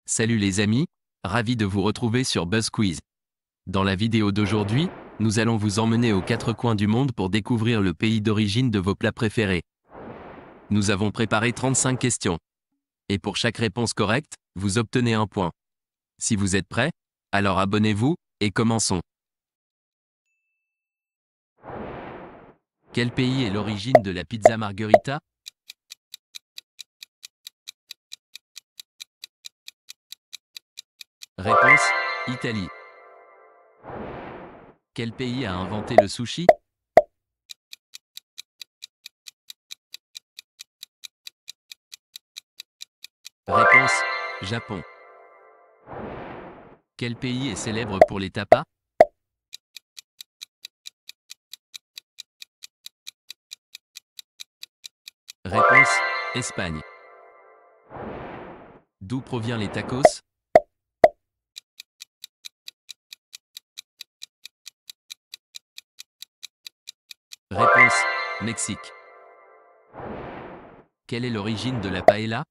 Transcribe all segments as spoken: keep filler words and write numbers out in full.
Salut les amis, ravi de vous retrouver sur BuzzQuiz. Dans la vidéo d'aujourd'hui, nous allons vous emmener aux quatre coins du monde pour découvrir le pays d'origine de vos plats préférés. Nous avons préparé trente-cinq questions. Et pour chaque réponse correcte, vous obtenez un point. Si vous êtes prêts, alors abonnez-vous, et commençons. Quel pays est l'origine de la pizza margherita? Réponse: Italie. Quel pays a inventé le sushi? Réponse: Japon. Quel pays est célèbre pour les tapas? Réponse: Espagne. D'où provient les tacos? Réponse: Mexique. Quelle est l'origine de la paella?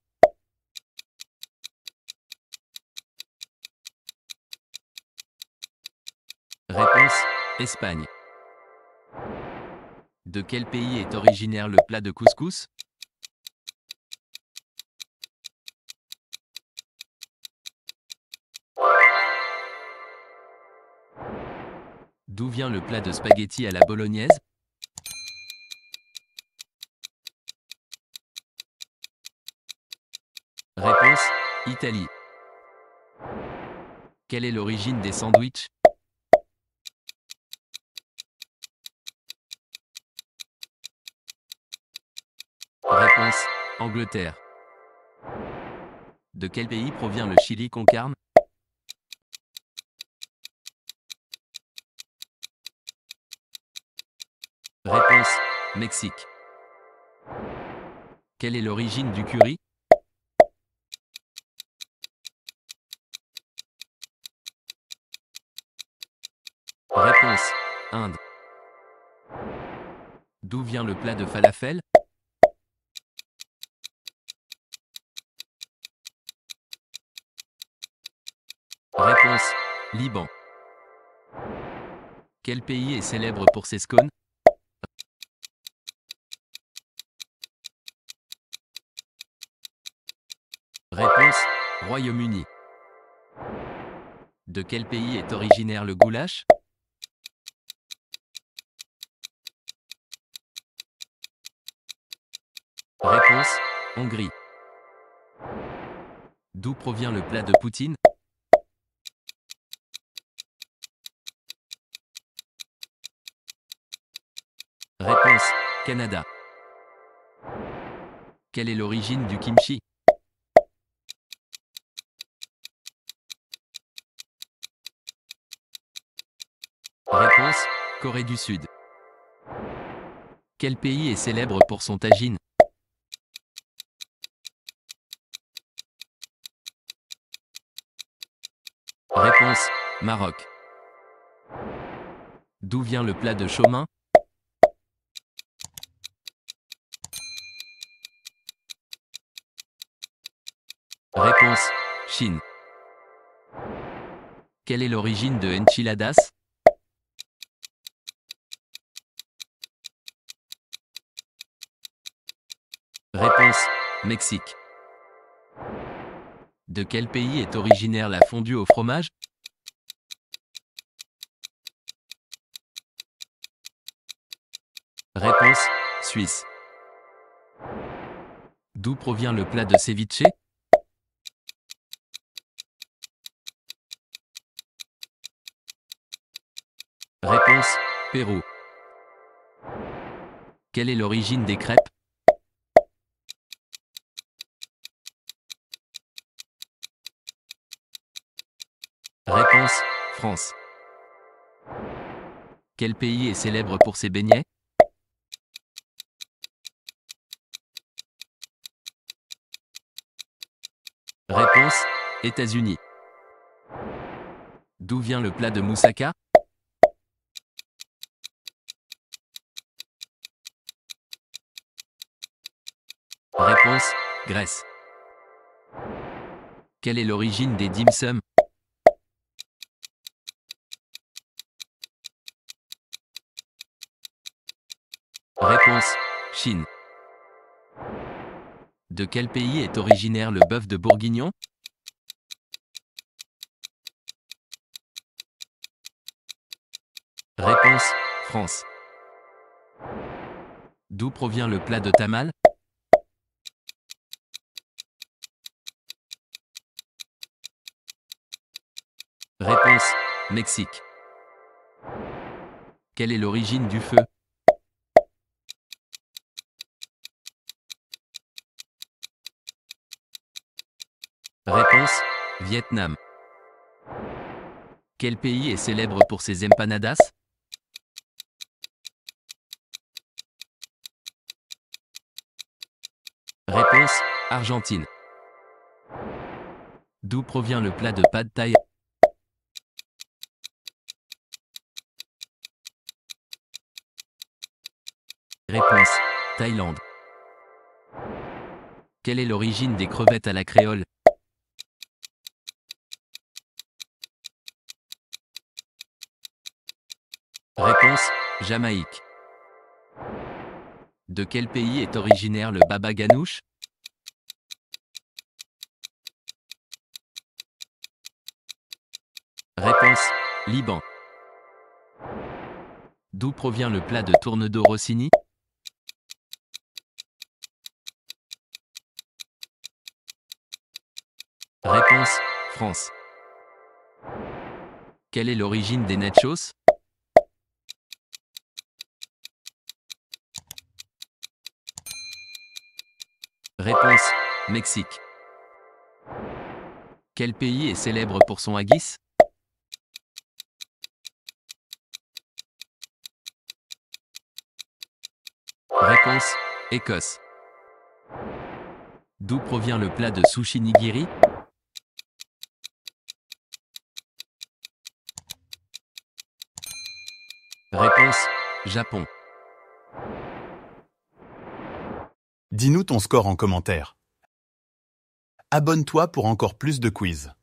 Réponse: Espagne. De quel pays est originaire le plat de couscous? D'où vient le plat de spaghetti à la bolognaise? Réponse: Italie. Quelle est l'origine des sandwichs? Réponse: Angleterre. De quel pays provient le chili con carne? Réponse: Mexique. Quelle est l'origine du curry? Réponse: Inde. D'où vient le plat de falafel? Réponse: Liban. Quel pays est célèbre pour ses scones? Réponse: Royaume-Uni. De quel pays est originaire le goulash? Réponse: Hongrie. D'où provient le plat de poutine? Réponse: Canada. Quelle est l'origine du kimchi? Réponse: Corée du Sud. Quel pays est célèbre pour son tagine? Réponse: Maroc. D'où vient le plat de chomin? Réponse: Chine. Quelle est l'origine de enchiladas? Réponse: Mexique. De quel pays est originaire la fondue au fromage? Réponse: Suisse. D'où provient le plat de ceviche? Réponse: Pérou. Quelle est l'origine des crêpes? Réponse: France. Quel pays est célèbre pour ses beignets? Réponse: États-Unis. D'où vient le plat de moussaka? Réponse: Grèce. Quelle est l'origine des dim sum? Réponse: Chine. De quel pays est originaire le bœuf de Bourguignon? Réponse: France. D'où provient le plat de tamal? Réponse: Mexique. Quelle est l'origine du feu? Réponse: Vietnam. Quel pays est célèbre pour ses empanadas? Réponse: Argentine. D'où provient le plat de pad thai? Réponse: Thaïlande. Quelle est l'origine des crevettes à la créole? Réponse: Jamaïque. De quel pays est originaire le baba ganoush? Réponse: Liban. D'où provient le plat de tourne-dos Rossini? Réponse: France. Quelle est l'origine des nachos? Réponse: Mexique. Quel pays est célèbre pour son haggis? Réponse: Écosse. D'où provient le plat de sushi nigiri? Réponse: Japon. Dis-nous ton score en commentaire. Abonne-toi pour encore plus de quiz.